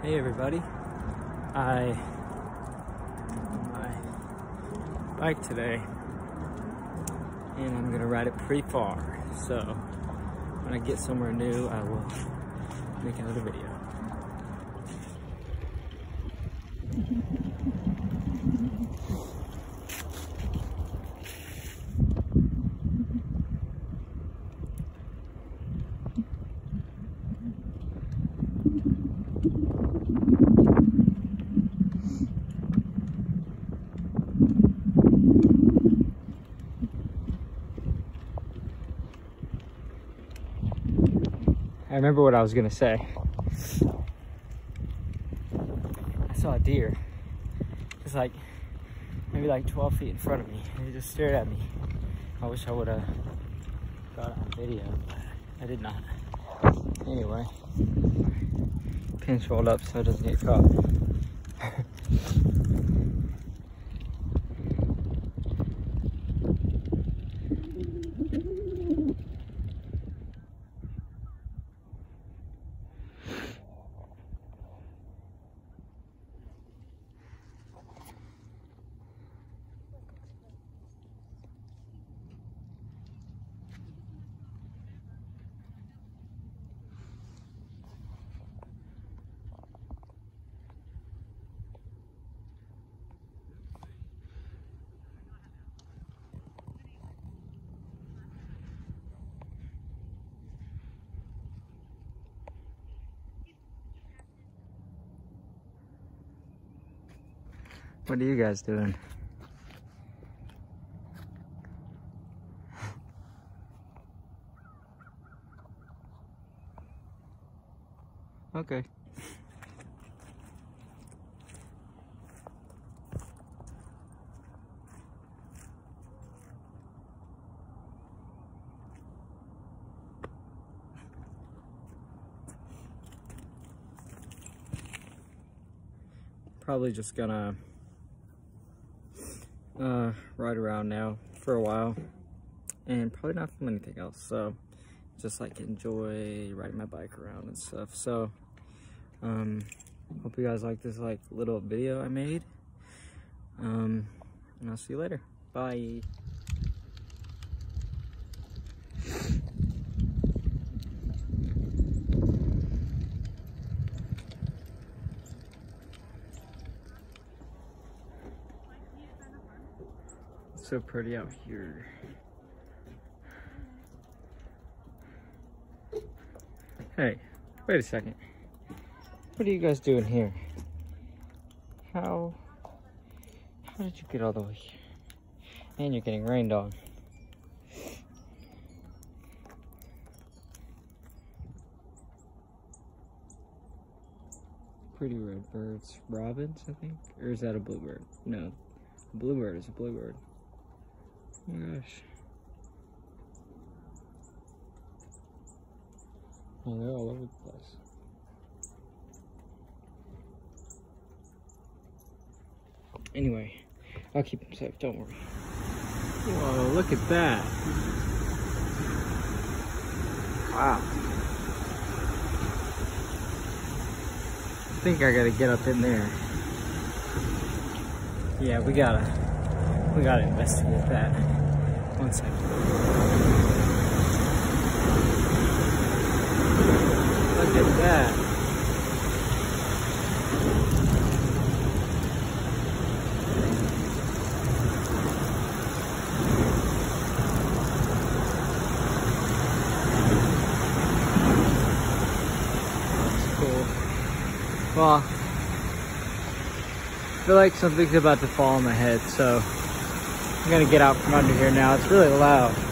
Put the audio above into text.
Hey everybody, I on my bike today and I'm gonna ride it pretty far, so when I get somewhere new I will make another video. I remember what I was gonna say. I saw a deer. It's like maybe like 12 feet in front of me. And he just stared at me. I wish I would have got it on video, but I did not. Anyway, pin's rolled up so it doesn't get caught. What are you guys doing? Okay. Probably just gonna ride around now for a while and probably not film anything else, so just like enjoy riding my bike around and stuff. So hope you guys like this like little video I made, and I'll see you later. Bye. So pretty out here. Hey, wait a second. What are you guys doing here? How did you get all the way here? And you're getting rained on. Pretty red birds. Robins, I think? Or is that a bluebird? No. A bluebird is a bluebird. Oh my gosh. Oh, they're all over the place. Anyway, I'll keep them safe, don't worry. Whoa, look at that. Wow. I think I gotta get up in there. Yeah, we gotta investigate that. 1 second. Look at that. That's cool. Well, I feel like something's about to fall on my head, so I'm gonna get out from under here now. It's really loud.